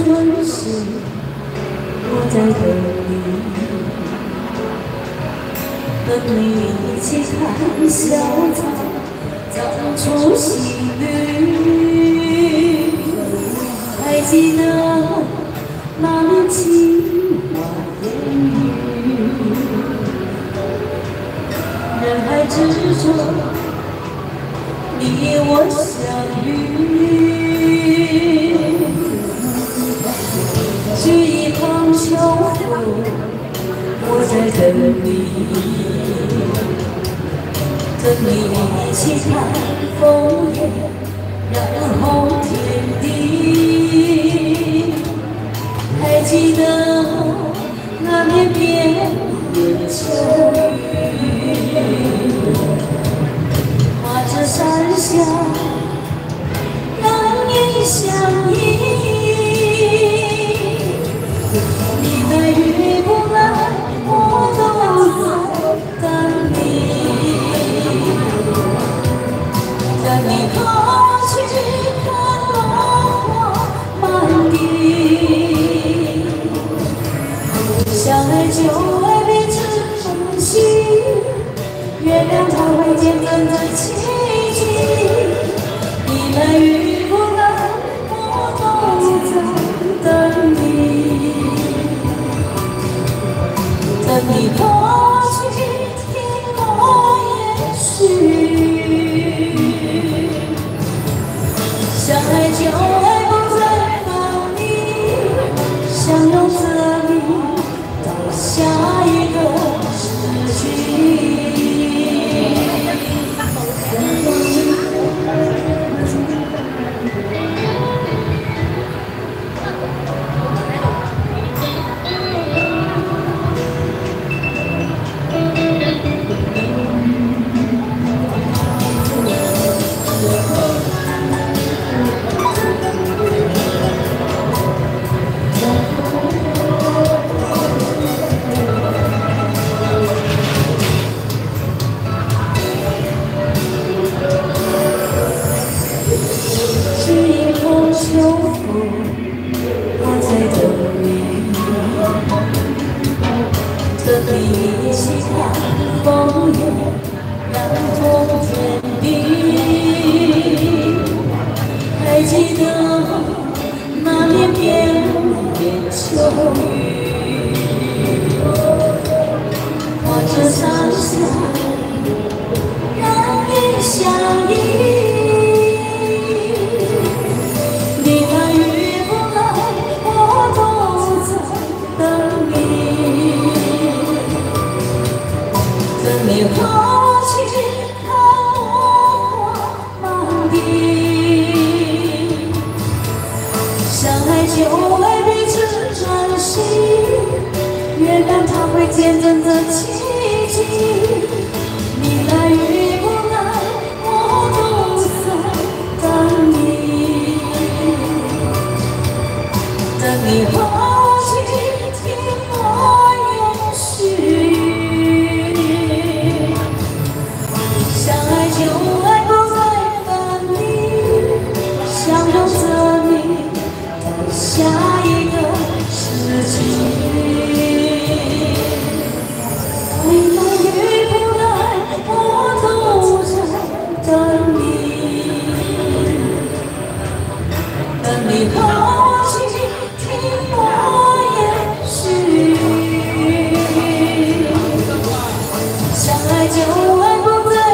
城市，我在等你，等你一起看小草长出新绿。还记得那年情话烟雨，人海之中，你我相遇。 掬一旁秋风，我在等你，等你一起看枫叶染红天地。还记得那年边缘秋雨，画着山下让你相依。 你来与不来，我都在等你。等你过去，看落花满地。相爱就爱彼此珍惜，月亮它会见证这奇迹。你来与不来，我都在等你。 等你过去，听我言许。相爱就爱不再分离，相拥着你到下一个世纪。 秋风，我在等你，等你一起看枫叶染红天地。还记得那年边缘秋雨，画着山下让你相依。 你过去，看落花满地。相爱就爱彼此珍惜，月亮它会见证这奇迹。你来与不来，我都在等你。等你过去，听我言许。 相爱就爱不再分离，相拥着你到下一个世纪。你来与不来，我都在等你。等你过去，听我言许。相爱就爱不再。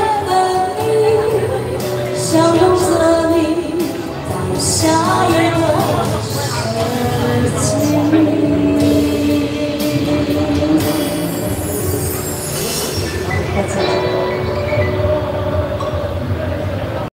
相拥着你到下一个世纪。